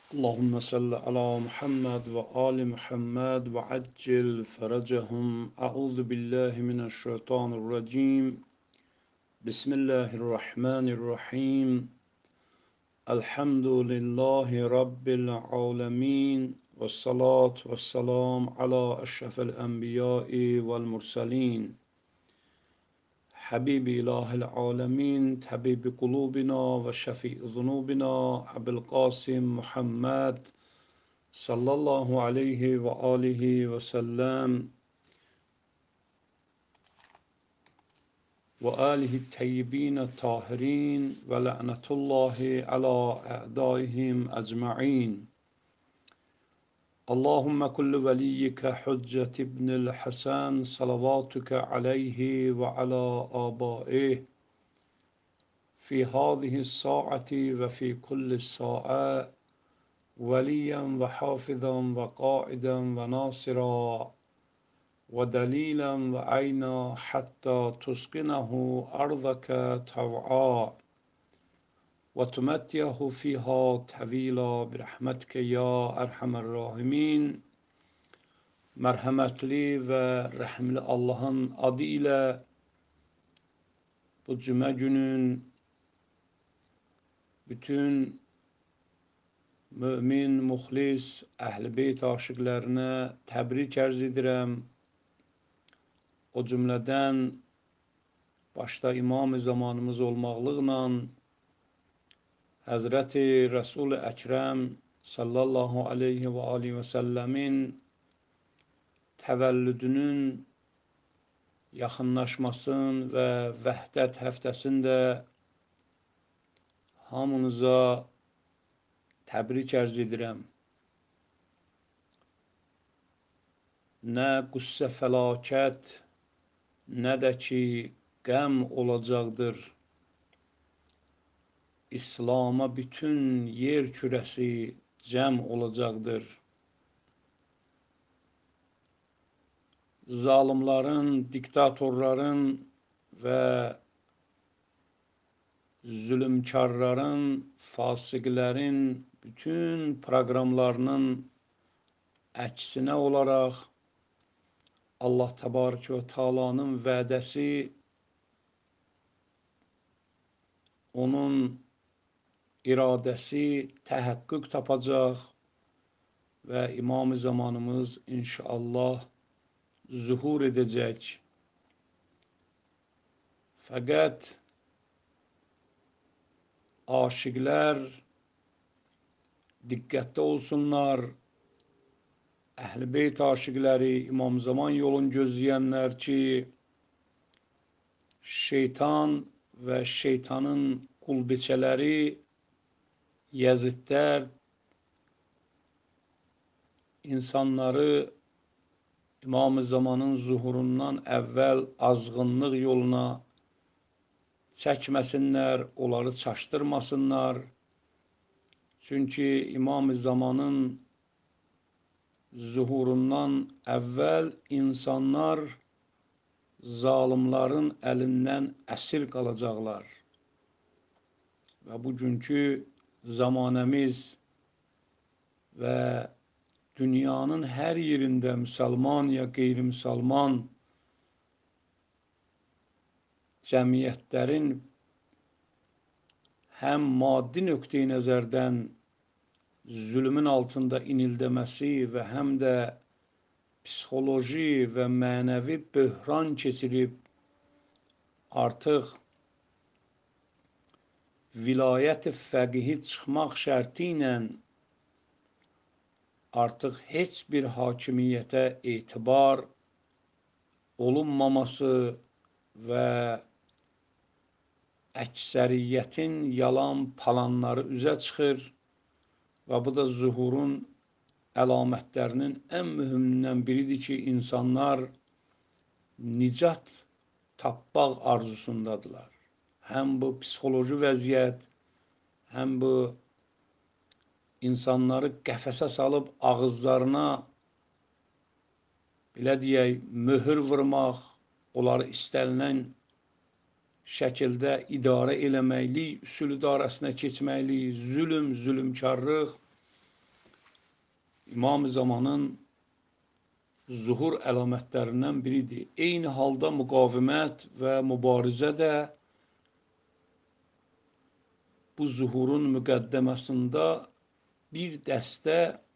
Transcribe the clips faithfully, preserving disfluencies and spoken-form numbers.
اللهم صل على محمد وآل محمد وعجل فرجهم. أعوذ بالله من الشيطان الرجيم. بسم الله الرحمن الرحيم. الحمد لله رب العالمين، والصلاة والسلام على أشرف الأنبياء والمرسلين، حبيب إله العالمين، طبيب قلوبنا وشفيع ذنوبنا، أبي القاسم محمد صلى الله عليه وآله وسلم وآله الطيبين الطاهرين، ولعنة الله على أعدائهم أجمعين. اللهم كل وليك حجة ابن الحسن صلواتك عليه وعلى آبائه في هذه الساعة وفي كل ساعة وليا وحافظا وقائدا وناصرا ودليلا وعينا حتى تسكنه أرضك طوعا وتمتعه فيها طويلا برحمتك يا أرحم الراحمين. Merhametli ve rahimli Allah'ın adıyla bu cuma günün bütün mümin, muhlis, əhl-i beyt aşıqlarına təbrik ərz edirəm. O cümlədən başda imam-ı zamanımız olmaqlıqla Həzrəti Resul-i Əkrəm sallallahu aleyhi və aleyhi və səlləmin təvəllüdünün yaxınlaşmasın və vəhdət həftəsində hamınıza təbrik ərz edirəm. Nə qüssə fəlakət, nə də ki qəm olacaqdır. İslam'a bütün yer kürəsi cəm olacaqdır. Zalimların, diktatorların və zulümkarların, fasiqlərin bütün proqramlarının əksinə olaraq Allah Təbarək və Teala'nın vədəsi, onun iradəsi təhəqqüq tapacaq və İmam-ı zamanımız inşallah zuhur edəcək. Fəqət aşiqlər diqqətdə olsunlar. Əhl-i beyt aşiqləri, İmam Zaman yolun gözləyənlər ki, şeytan və şeytanın qulbeçələri, Yəzidlər insanları İmam-ı Zamanın zuhurundan əvvəl azğınlıq yoluna çəkməsinlər, onları çaşdırmasınlar. Çünki İmam-ı Zamanın zuhurundan əvvəl insanlar zalimların əlindən əsir qalacaqlar. Və bugünkü zamanəmiz və dünyanın hər yerində müsəlman ya qeyri-müsəlman cəmiyyətlərin həm maddi nöqteyi nəzərdən zülmün altında inildəməsi və həm də psixoloji və mənəvi böhran keçirib artıq vilayət-i fəqihi çıxmaq şərti ilə artıq heç bir hakimiyyətə etibar olunmaması və əksəriyyətin yalan planları üzə çıxır və bu da zuhurun əlamətlərinin ən mühümündən biridir ki, insanlar nicat tapmaq arzusundadırlar. Həm bu psixoloji vəziyyət, həm bu insanları qəfəsə salıb ağızlarına belə deyək, möhür vurmaq, onları istənilən şəkildə idarə eləməklik, üsul idarəsinə keçməklik, zülüm, zülümkarlıq İmam-ı Zamanın zuhur əlamətlərindən biridir. Eyni halda müqavimət və mübarizə də bu zuhurun müqəddəməsində bir dəstə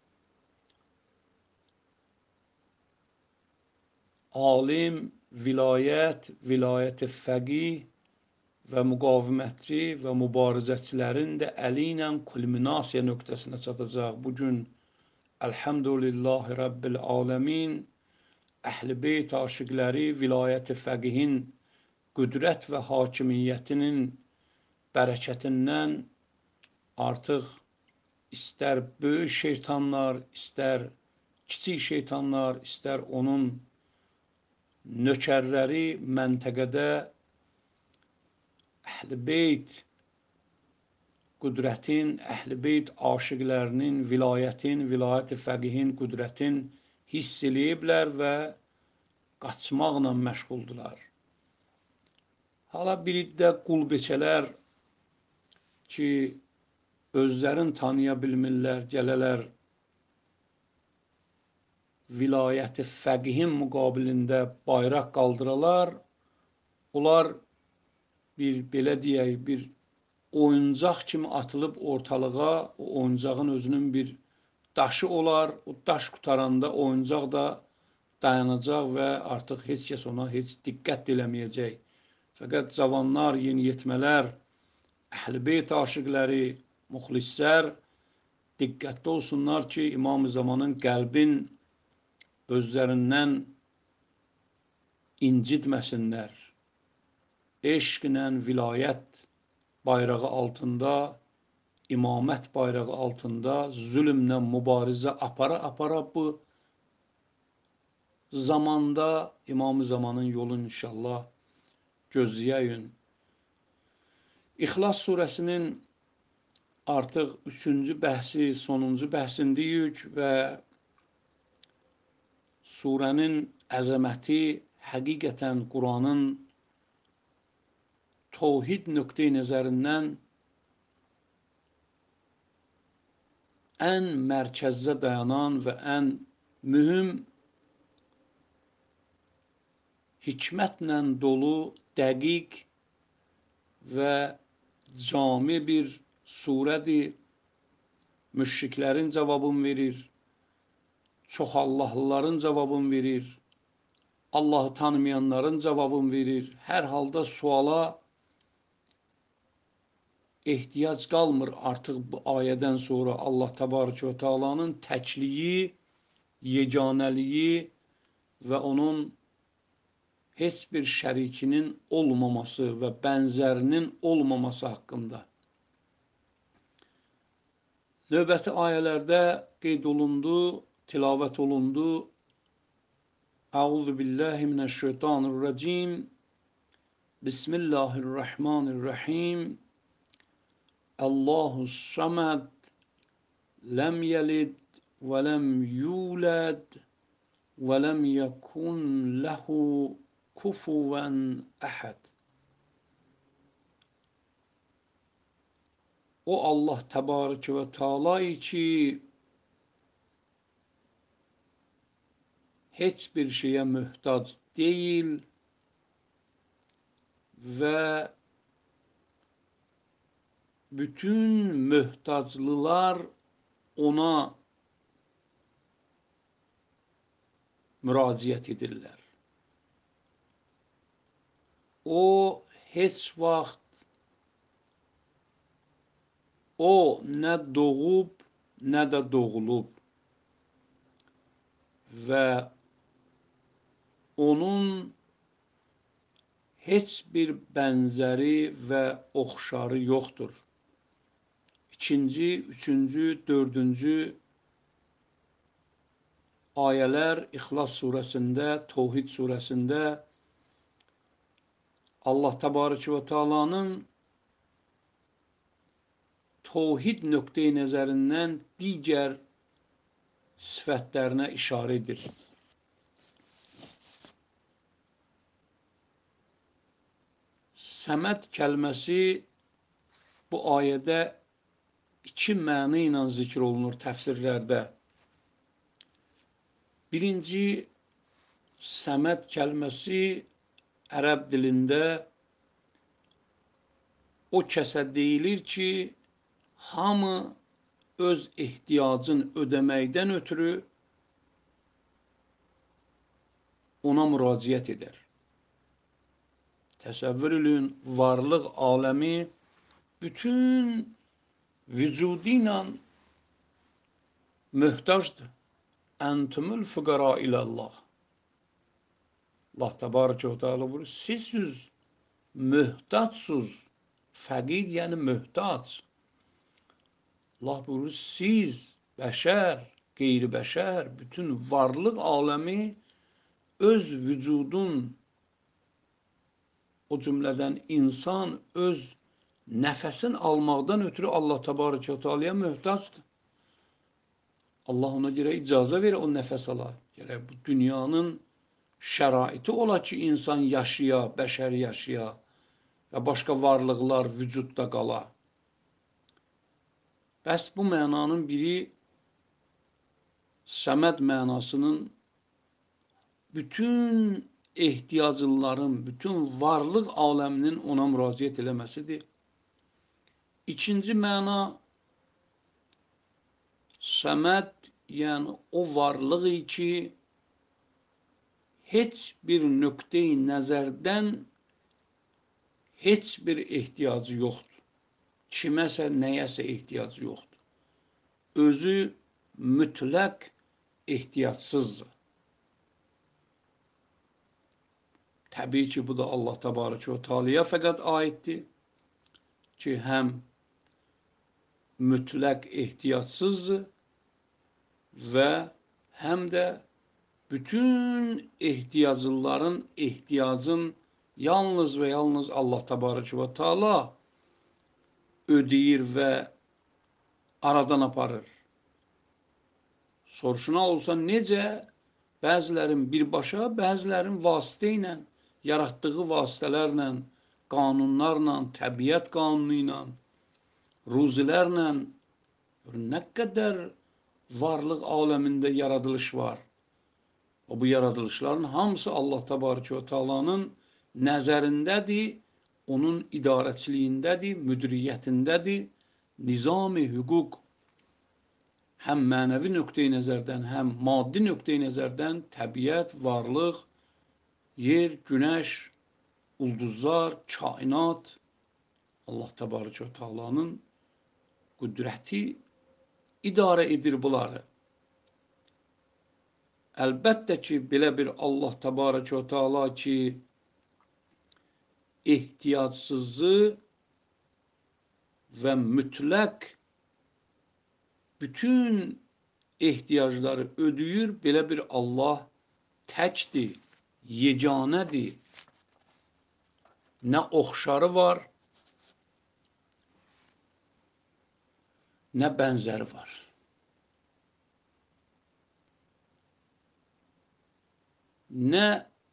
alim, vilayət, vilayət-i fəqih və müqavimətçi və mübarizəçilərin də əli ilə kulminasiya nöqtəsinə çatacaq. Bugün Elhamdülillahi Rabbil Alemin Əhl-i Beyt aşiqləri vilayət-i fəqihin qüdrət və hakimiyyətinin bərəkətindən artıq istər böyük şeytanlar, istər kiçik şeytanlar, istər onun nökərləri məntəqədə Əhl-i Beyt qüdrətin, Əhl-i Beyt aşiqlərinin, vilayətin, vilayət-i fəqihin qüdrətin hiss eləyiblər və qaçmaqla məşğuldular. Hala birlikdə qulbeçələr ki, özlərini tanıya bilmirlər, gələlər vilayət-i fəqihin müqabilində bayraq qaldıralar, onlar bir, belə deyək, bir oyuncaq kimi atılıb ortalığa, o oyuncağın özünün bir daşı olar, o daş qutaranda oyuncaq da dayanacaq və artıq heç kəs ona heç diqqət eləməyəcək. Fəqət cavanlar, yeniyetmələr, Əhl-i Beyt aşiqləri, müxlislər diqqətli olsunlar ki, İmam-ı Zamanın qəlbin özlərindən incitməsinlər. Eşqlə vilayət bayrağı altında, imamət bayrağı altında zülmlə mübarizə apara-apara bu zamanda İmam-ı Zamanın yolunu inşallah gözləyəyin. İxlas surəsinin artıq üçüncü bəhsi, sonuncu bəhsindəyik və surənin əzəməti həqiqətən Quranın tövhid nöqteyi nəzərindən ən mərkəzdə dayanan və ən mühüm hikmətlə dolu, dəqiq və cami bir surədir. Müşriklərin cavabını verir, çoxallahlıların cavabını verir, Allahı tanımayanların cavabını verir. Hər halda suala ehtiyac qalmır artıq bu ayədən sonra Allah Təbarəkə və Teala'nın təkliyi, yeganəliyi və onun heç bir şərikinin olmaması və bənzərinin olmaması haqqında. Növbəti ayələrdə qeyd olundu, tilavət olundu. Əuzu billahi minəşşeytanirracim. Bismillahirrahmanirrahim. Allahus saməd, ləm yəlid və ləm yulad və ləm yəkun ləhu kufuvan əhəd. O Allah Təbarəkə və Teala ki, heç bir şeyə möhtac deyil və bütün möhtaclılar ona müraciət edirlər. O heç vaxt o nə doğub, nə də doğulub və onun heç bir bənzəri və oxşarı yoxdur. İkinci, üçüncü, dördüncü ayələr İxlas surəsində, Tövhid surəsində Allah Təbarəkə və Teala'nın tövhid nöqteyi nəzərindən digər sifətlərinə işarə edir. Səməd kəlməsi bu ayədə iki məna ilə zikr olunur təfsirlərdə. Birinci, səməd kəlməsi ərəb dilində o kəsə deyilir ki, hamı öz ehtiyacını ödəməkdən ötürü ona müraciət edər. Təsəvvür edin, varlıq aləmi bütün vücudu ilə möhtacdır. Entumul fugara ilallah. Allah təbarək və təala buyurur, sizsiz möhtacsız. Fəqir yəni möhtac. Allah buyurur, siz bəşər, qeyri-bəşər, bütün varlıq aləmi öz vücudun, o cümlədən insan öz nəfəsin almaqdan ötürü Allah təbarək və teala'ya möhtacdır. Allah ona görə icazə verir o nəfəs ala. Gərək bu dünyanın şəraiti ola ki, insan yaşaya, bəşər yaşaya və başqa varlıqlar vücudda qala. Bəs bu mənanın biri səməd mənasının bütün ehtiyaclıların, bütün varlıq aləminin ona müraciət eləməsidir. İkinci məna, səməd, yəni o varlığı ki, heç bir nöqteyi nəzərdən heç bir ehtiyacı yoxdur. Kiməsə, nəyəsə ehtiyacı yoxdur. Özü mütləq ehtiyacsızdır. Təbii ki, bu da Allah təbarək və teala'ya fəqət aiddir ki, həm mütləq ehtiyacsızdır və həm də bütün ehtiyaclıların ehtiyacın yalnız və yalnız Allah təbarək və teala ödəyir və aradan aparır. Soruşuna olsa necə? Bəzilərin birbaşa, bəzilərin vasitə ilə, yaratdığı vasitələrlə, qanunlarla, təbiət qanunu ilə, ruzilərlə, nə qədər varlıq aləmində yaradılış var. O bu yaradılışların hamısı Allah təbarək və teala'nın nəzərindədir, onun idarəçiliyindədir, müdiriyyətindədir, nizam-ı hüquq həm mənəvi nöqteyi nəzərdən, həm maddi nöqteyi nəzərdən təbiət, varlıq, yer, günəş, ulduzlar, kainat, Allah təbarək və teala'nın qüdrəti idarə edir bunları. Əlbəttə ki, belə bir Allah təbarək və teala ki, ehtiyacsızı və mütləq bütün ehtiyacları ödəyir, belə bir Allah təkdir, yeganədir. Nə oxşarı var, nə bənzəri var. Nə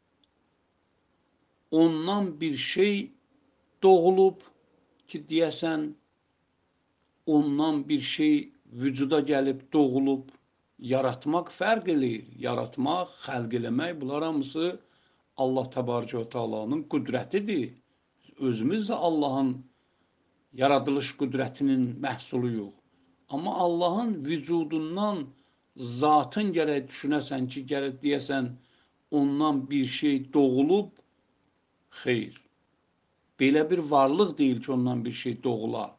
ondan bir şey doğulub ki, deyəsən, ondan bir şey vücuda gəlib, doğulub, yaratmaq fərq eləyir. Yaratmaq, xəlq eləmək, bunlar hamısı Allah təbarək və teala'nın qüdrətidir. Özümüz də Allahın yaradılış qüdrətinin məhsuluyuq. Amma Allahın vücudundan zatın gərək düşünəsən ki, gərək deyəsən, ondan bir şey doğulub, xeyr. Belə bir varlıq deyil ki, ondan bir şey doğula.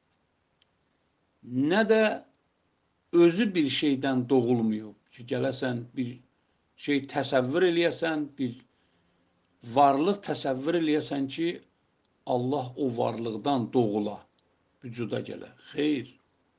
Nə də özü bir şeydən doğulmuyub ki, gələsən bir şey təsəvvür eləyəsən, bir varlıq təsəvvür eləyəsən ki, Allah o varlıqdan doğula, vücuda gələ. Xeyr.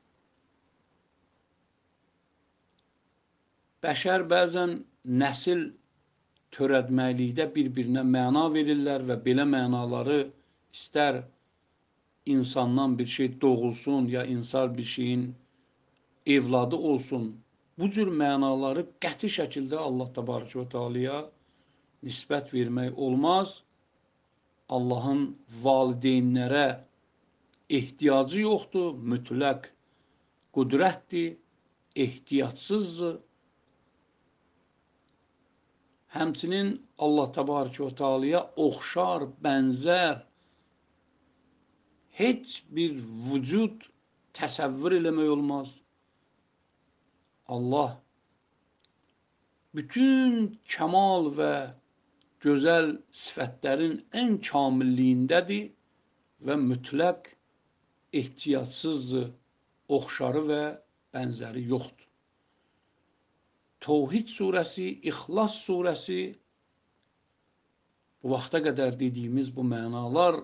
Bəşər bəzən nəsil törətməklikdə bir-birinə məna verirlər və belə mənaları istər insandan bir şey doğulsun, ya insan bir şeyin evladı olsun. Bu cür mənaları qəti şəkildə Allah təbarək və teala'ya nisbət vermək olmaz. Allahın valideynlərə ehtiyacı yoxdur, mütləq qüdrətdir, ehtiyacsızdır. Həmçinin Allah Təbarək və Teala'ya oxşar, bənzər heç bir vücud təsəvvür eləmək olmaz. Allah bütün kəmal və gözəl sifətlərin ən kamilliyindədir və mütləq ehtiyatsızdır, oxşarı və bənzəri yoxdur. Təvhid surəsi, İxlas surəsi bu vaxta qədər dediyimiz bu mənalar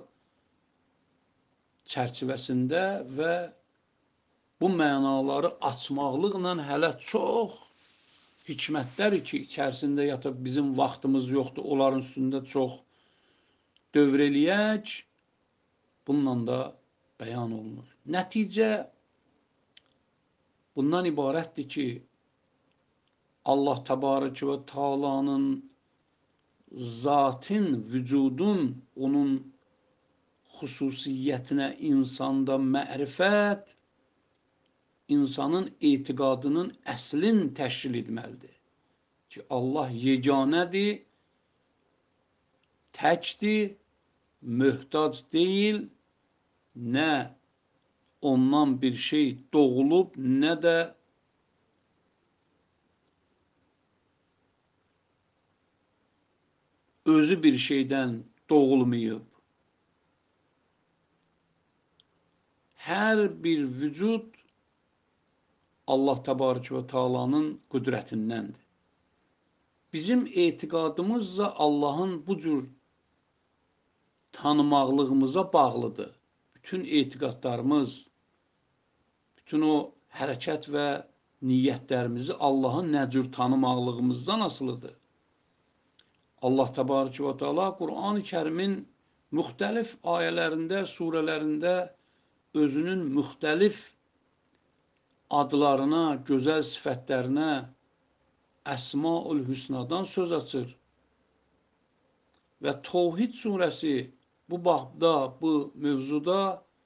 çərçivəsində və bu mənaları açmaqlıqla hələ çox hikmətlər ki, içərisində yatıb bizim vaxtımız yoxdur, onların üstündə çox dövr eləyək, bununla da bəyan olunur. Nəticə bundan ibarətdir ki, Allah Təbarək və Teala'nın zatın, vücudun, onun xüsusiyyətinə insanda mərifət, insanın etiqadının əslin təşkil etməlidir. Ki, Allah yeganədir, təkdir, möhtac deyil, nə ondan bir şey doğulub, nə də özü bir şeydən doğulmayıb. Hər bir vücud Allah Təbarək və Teala'nın qüdrətindəndir. Bizim etiqadımızla Allahın bu cür tanımaqlığımıza bağlıdır. Bütün etiqadlarımız, bütün o hərəkət və niyyətlərimizi Allahın nə cür tanımaqlığımızdan asılıdır. Allah Təbarək və Teala Quran-ı Kərimin müxtəlif ayələrində, surələrində özünün müxtəlif adlarına, gözəl sifətlərinə, Əsmaül Hüsnadan söz açır. Və Təvhid surəsi bu babda, bu mövzuda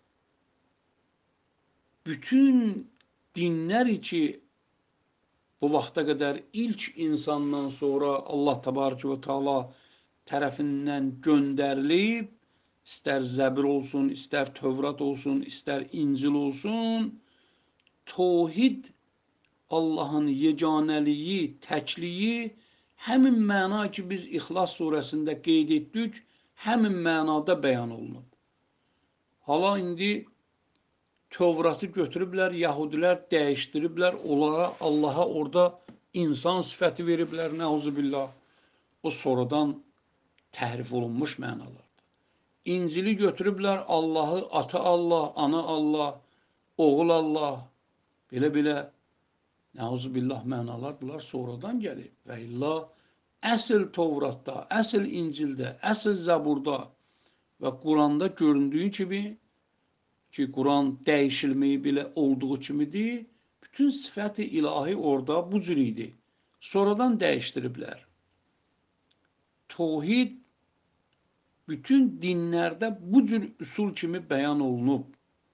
bütün dinlər ki, bu vaxta qədər ilk insandan sonra Allah Təbarək və Teala tərəfindən göndərilib, istər Zəbir olsun, istər Tövrat olsun, istər İncil olsun, Təvhid, Allahın yeganəliyi, təkliyi, həmin məna ki, biz İxlas surəsində qeyd etdik, həmin mənada bəyan olunub. Hala indi Tövratı götürüblər, Yahudilər dəyişdiriblər, onlara Allaha orada insan sifəti veriblər, nəuzubillah. O sonradan təhrif olunmuş mənalardır. İncili götürüblər, Allahı ata Allah, ana Allah, oğul Allah, belə-belə nəuzubillah mənalar bunlar sonradan gəlib. Və illa əsl Tövratda, əsl İncildə, əsl Zəburda və Quranda göründüyü kimi ki, Quran dəyişilməyi belə olduğu kimidir, bütün sifət-i ilahi orada bu cür idi. Sonradan dəyişdiriblər. Təvhid bütün dinlərdə bu cür üsul kimi bəyan olunub.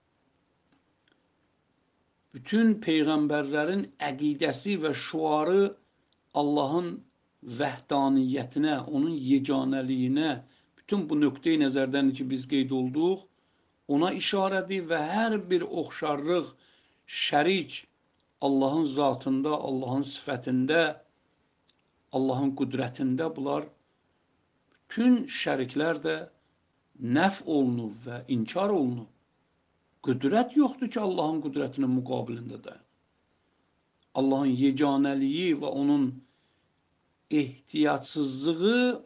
Bütün peyğəmbərlərin əqidəsi və şuarı Allahın vəhdaniyyətinə, onun yeganəliyinə, bütün bu nöqteyi nəzərdən ki, biz qeyd olduq, ona işarədir və hər bir oxşarlıq, şərik Allahın zatında, Allahın sifətində, Allahın qüdrətində bunlar bütün şəriklər də nəf olunur və inkar olunur. Qüdrət yoxdur ki, Allahın qüdrətinin müqabilində dayanır. Allahın yeganəliyi və onun ehtiyatsızlığı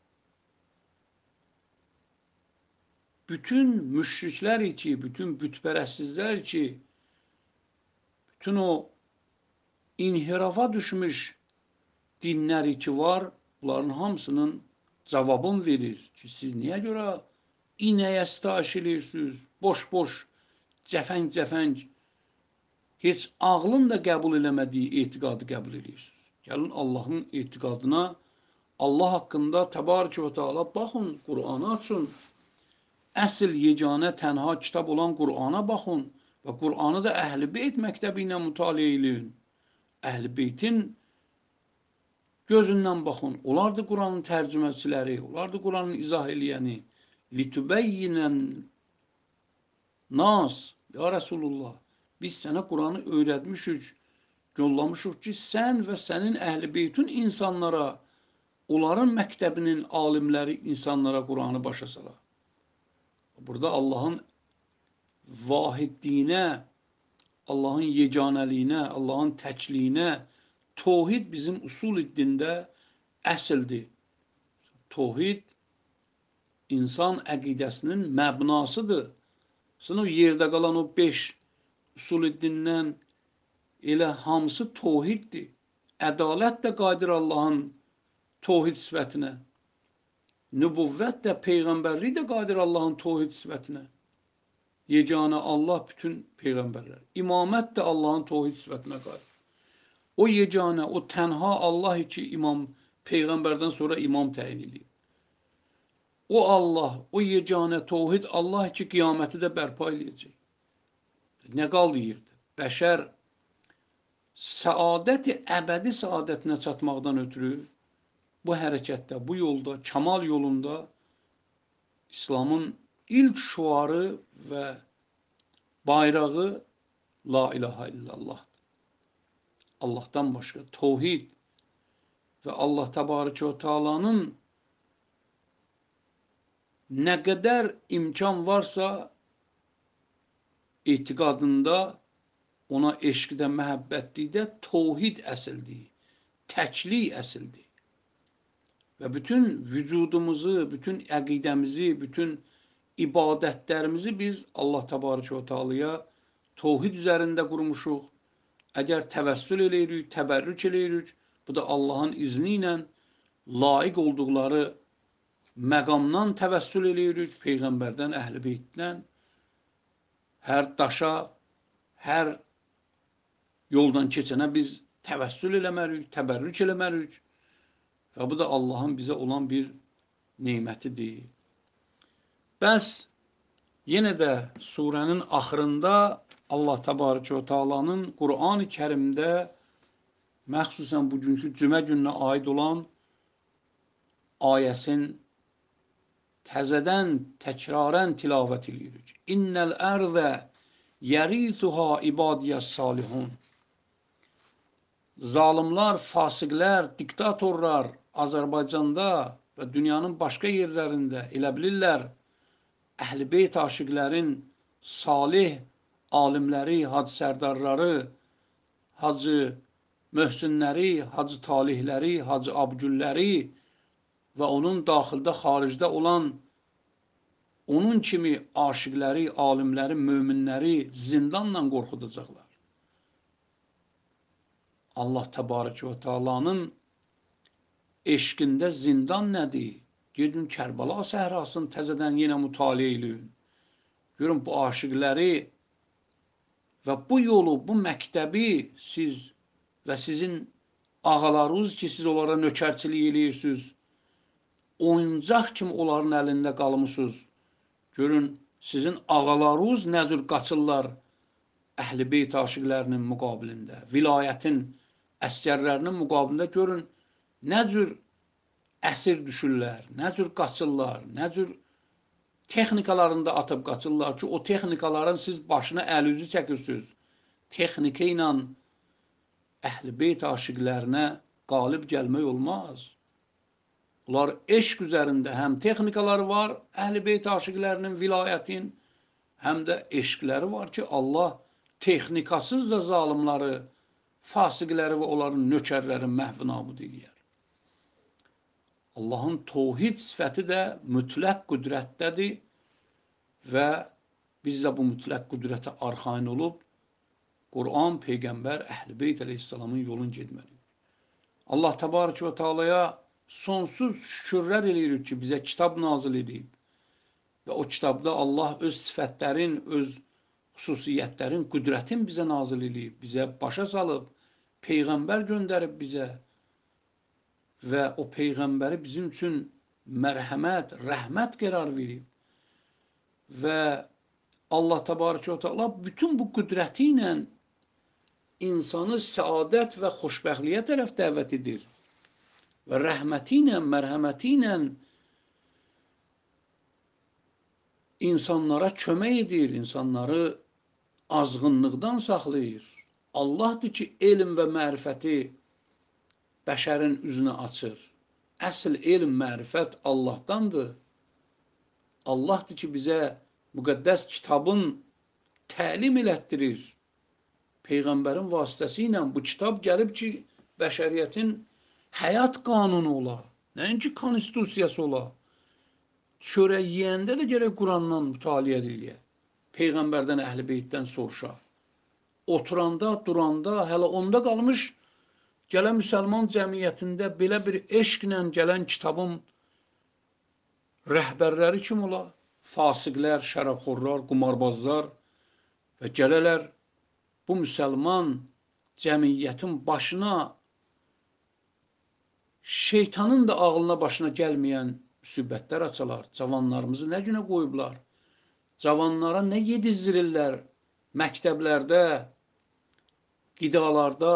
bütün müşriklər ki, bütün bütpərəstsizlər ki, bütün o inhirafa düşmüş dinlər ki var, bunların hamısının cavabını verir ki, siz niyə görə inəyə sitayiş edirsiniz, boş-boş, cəfəng-cəfəng, heç ağlın da qəbul eləmədiyi etiqadı qəbul edirsiniz. Gəlin Allahın etiqadına, Allah haqqında Təbarək və Teala baxın, Qur'anı açın, əsl yeganə tənha kitab olan Qur'ana baxın və Qur'anı da Əhl-i Beyt məktəbi ilə mütaliə edin. Əhl-i Beytin gözündən baxın. Onlar da Quranın tərcüməçiləri, onlar da Quranın izah eləyəni. Litubeyyinən nas. Ya Resulullah, biz sənə Quranı öyrətmişik, yollamışıq ki, sən və sənin əhl-i beytün insanlara, onların məktəbinin alimləri insanlara Quranı başa sala. Burada Allahın vahidliyinə, Allahın yeganəliyinə, Allahın təkliyinə, tohid bizim usul dində əsildir. Tohid insan əqidəsinin məbnasıdır. Sınıf yerdə qalan o beş usul dindən elə hamısı tohiddir. Ədalət də qadir Allahın tohid sifətinə. Nübüvvət də, peyğəmbərlik də qadir Allahın tohid sifətinə. Yeganə Allah bütün peyğəmbərlər. İmamət də Allahın tohid sifətinə qadir. O yeganə, o tənha Allah ki, imam, peyğəmbərdən sonra imam təyin edir. O Allah, o yeganə tohid Allah ki, qiyaməti də bərpa edəcək. Nə qaldı yerdə? Bəşər səadəti, əbədi səadətinə çatmaqdan ötürü bu hərəkətdə, bu yolda, kamal yolunda İslamın ilk şuarı və bayrağı La ilahe illallahdır. Allah'tan başqa tohid və Allah təbarək və Teala'nın nə qədər imkan varsa etiqadında ona eşqdə, məhəbbətlikdə tohid əsildir, təklik əsildir. Və bütün vücudumuzu, bütün əqidəmizi, bütün ibadətlərimizi biz Allah təbarək və Teala'ya tohid üzərində qurmuşuq. Əgər təvəssül eləyirik, təbərrük eləyirik, bu da Allahın izni ilə layiq olduqları məqamdan təvəssül eləyirik, Peyğəmbərdən, Əhl-i Beytdən. Hər daşa, hər yoldan keçənə biz təvəssül eləməliyik, təbərrük eləməliyik. Və bu da Allahın bizə olan bir neymətidir. Bəs yenə də surənin axırında Allah təbarək və Teala'nın Qur'an-ı Kərimdə məxsusən bugünkü cümə gününə aid olan ayəsin təzədən, təkrarən tilavət edirik. İnnəl ərzə yərisuha ibadiyyəs salihun. Zalimlar, fasiqlər, diktatorlar Azərbaycanda və dünyanın başqa yerlərində elə bilirlər, Əhl-i Beyt aşiqlərin salih alimləri, hacı sərdarları, hacı möhsünləri, hacı talihləri, hacı abgülləri və onun daxildə, xaricdə olan onun kimi aşiqləri, alimləri, möminləri zindanla qorxudacaqlar. Allah təbarək və Teala'nın eşqində zindan nədir? Gedin Kərbəla səhrasını təzədən yenə mütaliə eləyin. Görün bu aşiqləri və bu yolu, bu məktəbi siz və sizin ağalarınız ki, siz onlara nökərçilik eləyirsiniz, oyuncaq kimi onların əlində qalmışsınız. Görün, sizin ağalarınız nə cür qaçırlar Əhl-i Beyt aşiqlərinin müqabilində, vilayətin əskərlərinin müqabilində görün, nə cür əsir düşürlər, nə cür qaçırlar, nə cür texnikalarında atıb qaçırlar ki, o texnikaların siz başına əl-üzü çəkirsiniz. Texnika ilə Əhl-i Beyt aşiqlərinə qalib gəlmək olmaz. Bunlar eşq üzərində həm texnikaları var, Əhl-i Beyt aşiqlərinin, vilayətin, həm də eşqləri var ki, Allah texnikasız da zalimları, fasiqləri və onların nökərləri məhv nabud eləyər. Allahın tohid sifəti də mütləq qüdrətdədir və biz də bu mütləq qüdrətə arxain olub Quran, Peyğəmbər, Əhl-i Beyt əleyhissalamın yolunu getməliyik. Allah təbarək və Teala'ya sonsuz şükürlər eləyirik ki, bizə kitab nazil edib və o kitabda Allah öz sifətlərin, öz xüsusiyyətlərin, qüdrətin bizə nazil edib, bizə başa salıb, Peyğəmbər göndərib bizə və o Peyğəmbəri bizim üçün mərhəmət, rəhmət qərar verib və Allah təbarək və Teala bütün bu qüdrəti ilə insanı səadət və xoşbəxtliyə tərəf dəvət edir. və rəhməti ilə, mərhəməti ilə insanlara kömək edir, insanları azğınlıqdan saxlayır. Allahdır ki, elm və mərifəti bəşərin üzünə açır. Əsl elm, mərifət Allahdandır. Allahdır ki, bizə müqəddəs kitabın təlim elətdirir. Peyğəmbərin vasitəsi ilə bu kitab gəlib ki, bəşəriyyətin həyat qanunu ola. Nəinki konstitusiyası ola. Çörək yeyəndə də gərək Qurandan mütaliə edilir. Peyğəmbərdən, əhl-i beytdən soruşa. Oturanda, duranda, hələ onda qalmış gələn müsəlman cəmiyyətində belə bir eşqlə gələn kitabın rəhbərləri kim ola? Fasiqlər, şərəfxorlar, qumarbazlar və gələlər bu müsəlman cəmiyyətin başına, şeytanın da ağlına başına gəlməyən müsibətlər açalar. Cavanlarımızı nə günə qoyublar? Cavanlara nə yedizdirirlər? Məktəblərdə, qidalarda,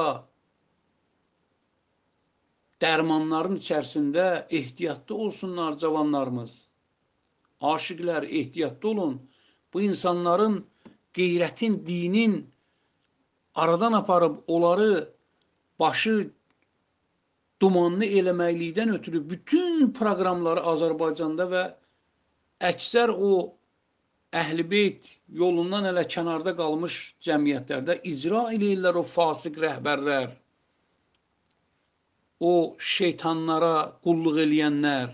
dərmanların içərisində ehtiyatlı olsunlar cavanlarımız. Aşiqlər, ehtiyatlı olun. Bu insanların qeyrətin, dinin aradan aparıb onları başı dumanlı eləməklikdən ötürü bütün proqramları Azərbaycanda və əksər o Əhl-i Beyt yolundan hələ kənarda qalmış cəmiyyətlərdə icra eləyirlər o fasıq rəhbərlər, o şeytanlara qulluq eləyənlər.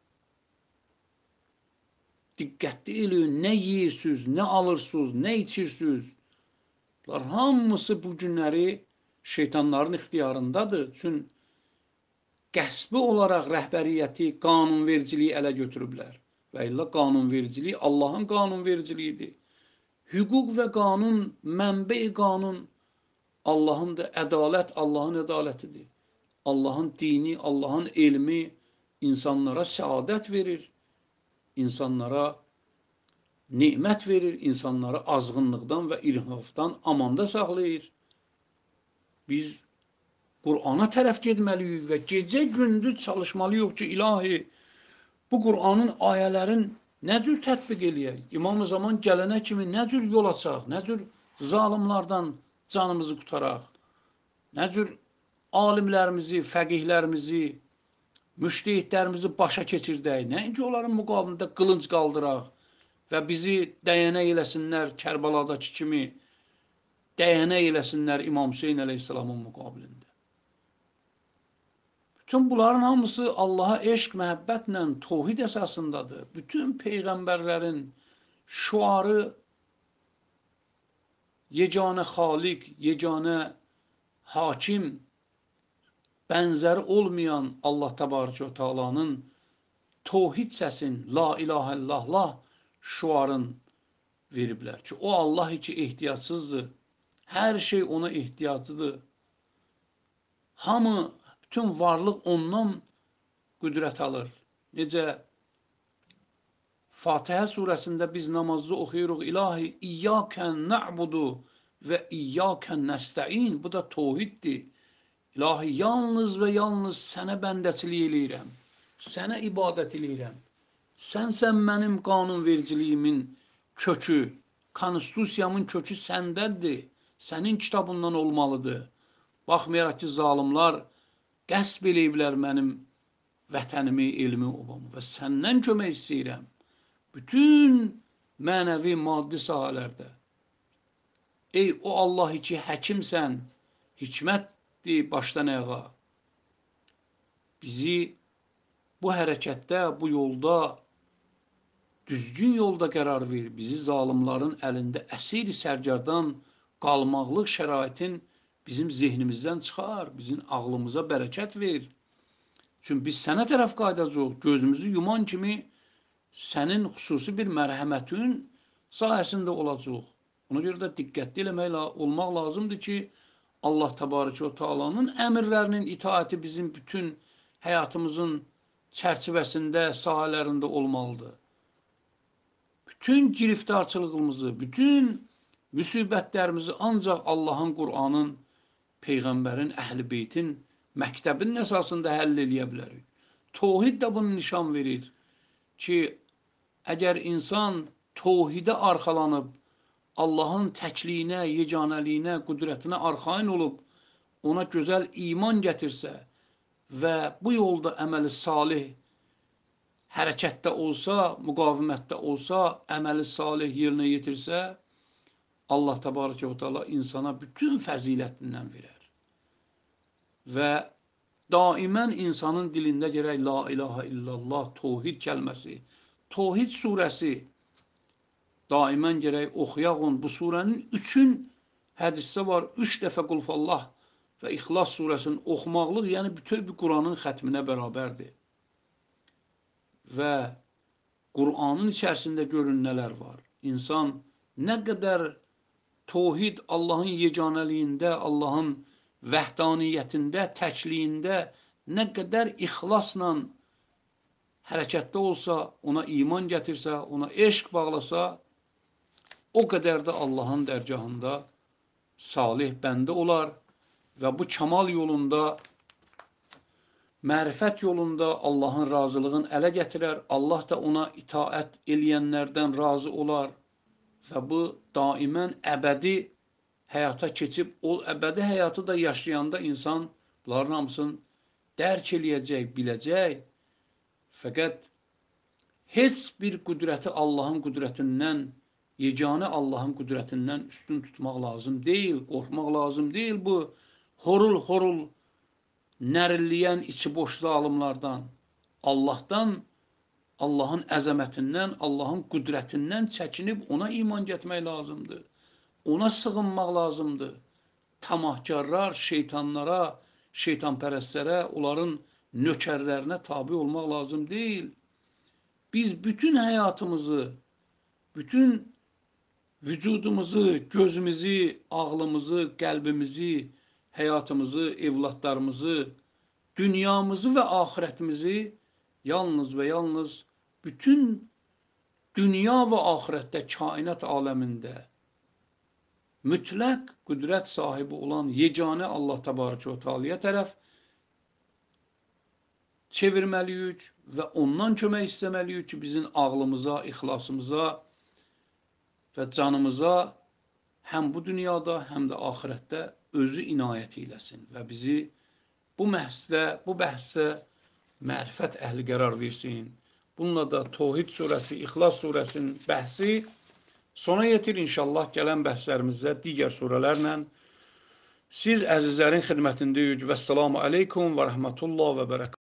Diqqətli eləyin, nə yeyirsiniz, nə alırsınız, nə içirsiniz. Bunlar hamısı bu günləri şeytanların ixtiyarındadır. Çünki qəsbi olaraq rəhbəriyyəti, qanunvericiliyi ələ götürüblər. Və illə qanunvericiliyi Allahın qanunvericiliyidir. Hüquq və qanun, mənbə-i qanun Allahındır. Ədalət Allahın ədalətidir. Allahın dini, Allahın elmi insanlara səadət verir. İnsanlara nimət verir. İnsanları azğınlıqdan və irhafdan amanda saxlayır. Biz Qur'ana tərəf getməliyik və gecə gündüz çalışmalıyıq ki, ilahi, bu Qur'anın ayələrin nə cür tətbiq eləyək? İmam-ı Zaman gələnə kimi nə cür yol açaq? Nə cür zalimlardan canımızı qutaraq? Nə cür alimlərimizi, fəqihlərimizi, müştehidlərimizi başa keçirdək? Nəinki onların müqabilində qılınc qaldıraq və bizi dəyənək eləsinlər Kərbaladakı kimi, dəyənək eləsinlər İmam Hüseyin əleyhissalamın müqabilində. Bütün bunların hamısı Allaha eşq, məhəbbətlə, tohid əsasındadır. Bütün peyğəmbərlərin şuarı yeganə xaliq, yeganə hakim, bənzəri olmayan Allah təbarəkə və teala'nın tohid səsin, la ilahə illallah şuarın veriblər ki, o Allah ki ehtiyacsızdır. Hər şey ona ehtiyacıdır. Hamı, bütün varlıq ondan qüdrət alır. Necə Fatihə surəsində biz namazda oxuyuruq, İlahi, İyyəkən nə'budu və İyyəkən nəstəin. Bu da tohiddir. İlahi, yalnız və yalnız sənə bəndəçilik eləyirəm, sənə ibadət eləyirəm. Sənsən mənim qanunvericiliyimin kökü, konstitusiyamın kökü səndədir, sənin kitabından olmalıdır. Baxmayaraq ki, zalimlar qəsb eləyiblər mənim vətənimi, elmi, obamı və səndən kömək istəyirəm. Bütün mənəvi, maddi sahələrdə. Ey o Allah ki, həkimsən, hikmətdir başdan ayağa. Bizi bu hərəkətdə, bu yolda, düzgün yolda qərar ver. Bizi zalimların əlində əsir sərgərdan qalmaqlıq şəraitin bizim zehnimizdən çıxar, bizim ağlımıza bərəkət ver. Çünki biz sənə tərəf qaydacaq, gözümüzü yuman kimi sənin xüsusi bir mərhəmətin sayəsində olacaq. Ona görə də diqqətli eləmək olmaq lazımdır ki, Allah təbarəkə və teala'nın əmrlərinin itaati bizim bütün həyatımızın çərçivəsində, sahələrində olmalıdır. Bütün giriftarçılığımızı, bütün müsibətlərimizi ancaq Allahın, Qur'anın, Peyğəmbərin, Əhl-i Beytin məktəbin əsasında həll eləyə bilərik. Tohid də bunu nişan verir ki, əgər insan tohidə arxalanıb, Allahın təkliyinə, yeganəliyinə, qüdrətinə arxain olub, ona gözəl iman gətirsə və bu yolda əməli salih hərəkətdə olsa, müqavimətdə olsa, əməli salih yerinə yetirsə, Allah təbarəkə və təala insana bütün fəzilətindən verər. Və daimən insanın dilində gərək la ilahə illallah, tohid kəlməsi, Tohid surəsi daimən gərək oxuyağın. Bu surənin üçün hədisdə var, üç dəfə Qulfallah və İxlas surəsini oxumaqlıq, yəni bütöv bir Quranın xətminə bərabərdir. Və Quranın içərisində görün nələr var. İnsan nə qədər tohid Allahın yeganəliyində, Allahın vəhdaniyyətində, təkliyində nə qədər ixlasla hərəkətdə olsa, ona iman gətirsə, ona eşq bağlasa, o qədər də Allahın dərgahında salih bəndə olar və bu kamal yolunda, mərifət yolunda Allahın razılığını ələ gətirər. Allah da ona itaət eləyənlərdən razı olar və bu daimən əbədi həyata keçib, o əbədi həyatı da yaşayanda insan bunların hamısını dərk eləyəcək, biləcək. Fəqət heç bir qüdrəti Allahın qüdrətindən, yeganə Allahın qüdrətindən üstün tutmaq lazım deyil, qorxmaq lazım deyil bu horul-horul nərilləyən içi boş zalimlardan. Allahdan, Allahın əzəmətindən, Allahın qüdrətindən çəkinib ona iman getmək lazımdır. Ona sığınmaq lazımdır. Tamahkarlar, şeytanlara, şeytanpərəstlərə, onların nökərlərinə tabi olmaq lazım deyil. Biz bütün həyatımızı, bütün vücudumuzu, gözümüzü, ağlımızı, qəlbimizi, həyatımızı, evladlarımızı, dünyamızı və axirətimizi yalnız və yalnız bütün dünya və axirətdə, kainat aləmində mütləq qüdrət sahibi olan yeganə Allah təbarəkə və teala'ya tərəf çevirməliyik və ondan kömək istəməliyik ki, bizim ağlımıza, ixlasımıza və canımıza həm bu dünyada, həm də axirətdə özü inayət eyləsin və bizi bu məhsdə, bu bəhsdə mərifət əhli qərar versin. Bununla da Tohid surəsi, İxlas surəsinin bəhsi sona yetir. İnşallah gələn bəhslərimizdə digər surələrlə siz əzizlərin xidmətindəyik. Vəssalamu aleykum və rəhmətullah və bərəkət.